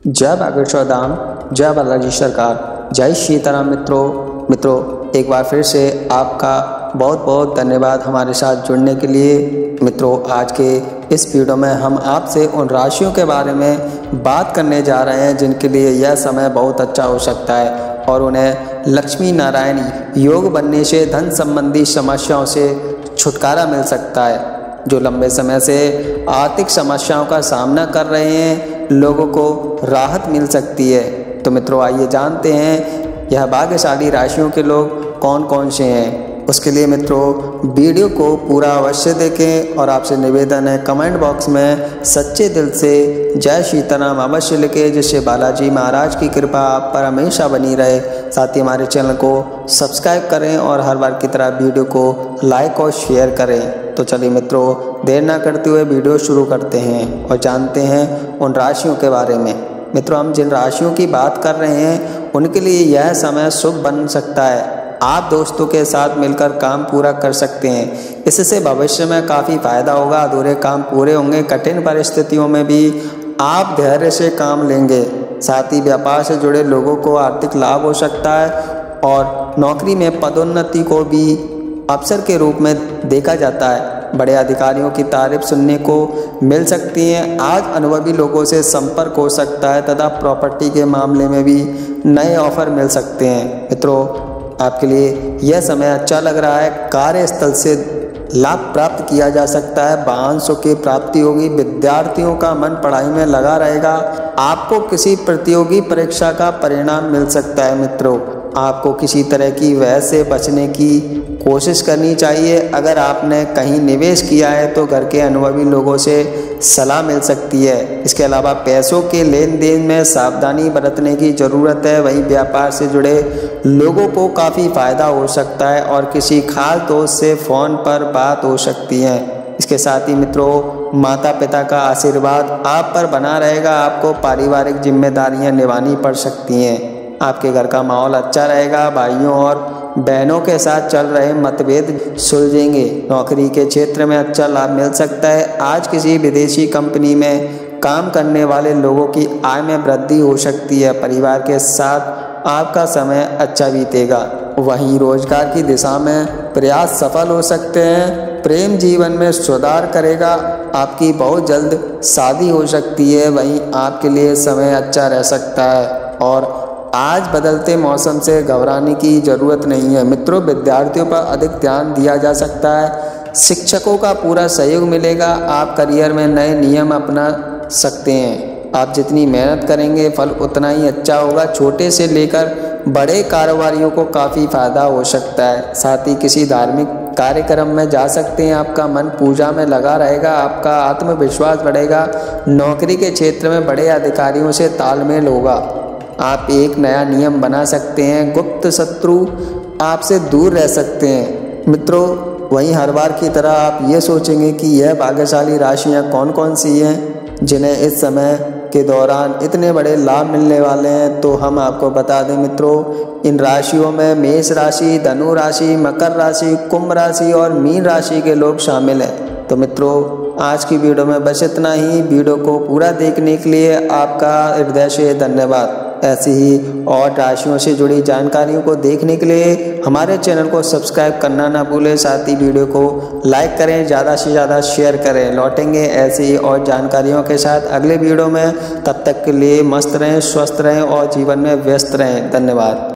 जय बागेश्वर धाम, जय बालाजी सरकार, जय सीताराम। मित्रों एक बार फिर से आपका बहुत बहुत धन्यवाद हमारे साथ जुड़ने के लिए। मित्रों आज के इस वीडियो में हम आपसे उन राशियों के बारे में बात करने जा रहे हैं जिनके लिए यह समय बहुत अच्छा हो सकता है और उन्हें लक्ष्मी नारायण योग बनने से धन संबंधी समस्याओं से छुटकारा मिल सकता है। जो लंबे समय से आर्थिक समस्याओं का सामना कर रहे हैं लोगों को राहत मिल सकती है। तो मित्रों आइए जानते हैं यह भाग्यशाली राशियों के लोग कौन कौन से हैं। उसके लिए मित्रों वीडियो को पूरा अवश्य देखें और आपसे निवेदन है कमेंट बॉक्स में सच्चे दिल से जय सीताराम अवश्य लिखें, जिससे बालाजी महाराज की कृपा आप पर हमेशा बनी रहे। साथ ही हमारे चैनल को सब्सक्राइब करें और हर बार की तरह वीडियो को लाइक और शेयर करें। तो चलिए मित्रों देर ना करते हुए वीडियो शुरू करते हैं और जानते हैं उन राशियों के बारे में। मित्रों हम जिन राशियों की बात कर रहे हैं उनके लिए यह समय शुभ बन सकता है। आप दोस्तों के साथ मिलकर काम पूरा कर सकते हैं, इससे भविष्य में काफ़ी फायदा होगा। अधूरे काम पूरे होंगे। कठिन परिस्थितियों में भी आप धैर्य से काम लेंगे। साथ ही व्यापार से जुड़े लोगों को आर्थिक लाभ हो सकता है और नौकरी में पदोन्नति को भी अवसर के रूप में देखा जाता है। बड़े अधिकारियों की तारीफ सुनने को मिल सकती है। आज अनुभवी लोगों से संपर्क हो सकता है तथा प्रॉपर्टी के मामले में भी नए ऑफर मिल सकते हैं। मित्रों आपके लिए यह समय अच्छा लग रहा है। कार्यस्थल से लाभ प्राप्त किया जा सकता है। वाहन सुख की प्राप्ति होगी। विद्यार्थियों का मन पढ़ाई में लगा रहेगा। आपको किसी प्रतियोगी परीक्षा का परिणाम मिल सकता है। मित्रों आपको किसी तरह की वजह से बचने की कोशिश करनी चाहिए। अगर आपने कहीं निवेश किया है तो घर के अनुभवी लोगों से सलाह मिल सकती है। इसके अलावा पैसों के लेन देन में सावधानी बरतने की ज़रूरत है। वहीं व्यापार से जुड़े लोगों को काफ़ी फायदा हो सकता है और किसी खास दोस्त से फ़ोन पर बात हो सकती है। इसके साथ ही मित्रों माता पिता का आशीर्वाद आप पर बना रहेगा। आपको पारिवारिक जिम्मेदारियां निभानी पड़ सकती हैं। आपके घर का माहौल अच्छा रहेगा। भाइयों और बहनों के साथ चल रहे मतभेद सुलझेंगे। नौकरी के क्षेत्र में अच्छा लाभ मिल सकता है। आज किसी विदेशी कंपनी में काम करने वाले लोगों की आय में वृद्धि हो सकती है। परिवार के साथ आपका समय अच्छा बीतेगा। वहीं रोजगार की दिशा में प्रयास सफल हो सकते हैं। प्रेम जीवन में सुधार करेगा। आपकी बहुत जल्द शादी हो सकती है। वहीं आपके लिए समय अच्छा रह सकता है और आज बदलते मौसम से घबराने की ज़रूरत नहीं है। मित्रों विद्यार्थियों पर अधिक ध्यान दिया जा सकता है। शिक्षकों का पूरा सहयोग मिलेगा। आप करियर में नए नियम अपना सकते हैं। आप जितनी मेहनत करेंगे फल उतना ही अच्छा होगा। छोटे से लेकर बड़े कारोबारियों को काफ़ी फायदा हो सकता है। साथ ही किसी धार्मिक कार्यक्रम में जा सकते हैं। आपका मन पूजा में लगा रहेगा। आपका आत्मविश्वास बढ़ेगा। नौकरी के क्षेत्र में बड़े अधिकारियों से तालमेल होगा। आप एक नया नियम बना सकते हैं। गुप्त शत्रु आपसे दूर रह सकते हैं। मित्रों वहीं हर बार की तरह आप ये सोचेंगे कि यह भाग्यशाली राशियां कौन कौन सी हैं जिन्हें इस समय के दौरान इतने बड़े लाभ मिलने वाले हैं। तो हम आपको बता दें मित्रों इन राशियों में मेष राशि, धनु राशि, मकर राशि, कुंभ राशि और मीन राशि के लोग शामिल हैं। तो मित्रों आज की वीडियो में बस इतना ही। वीडियो को पूरा देखने के लिए आपका हृदय से धन्यवाद। ऐसी ही और राशियों से जुड़ी जानकारियों को देखने के लिए हमारे चैनल को सब्सक्राइब करना ना भूलें। साथ ही वीडियो को लाइक करें, ज़्यादा से ज़्यादा शेयर करें। लौटेंगे ऐसी ही और जानकारियों के साथ अगले वीडियो में। तब तक के लिए मस्त रहें, स्वस्थ रहें और जीवन में व्यस्त रहें। धन्यवाद।